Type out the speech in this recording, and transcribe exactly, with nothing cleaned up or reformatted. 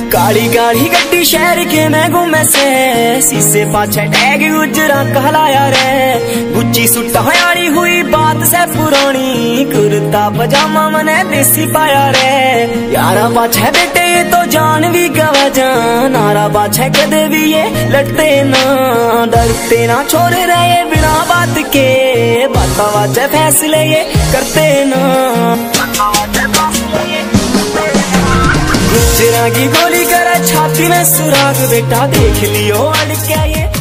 काली काली गड्डी शहर के मैं घूमे से, शीशे पाछे टैग गुजरा कहलाया रे। गुच्ची सुट्टा यारी हुई बात से पुरानी, कुर्ता पजामा मने देसी पाया रे। यारा पाछे बेटे ये तो जान भी गवा जान, नारा पाछे कदे भी ये लड़ते ना, डरते ना छोड़ रहे बिना बात के, बाता वाचे फैसले ये करते ना। गुजरा की गोली करा छाती में सुराग, बेटा देख लियो अड़ क्या ये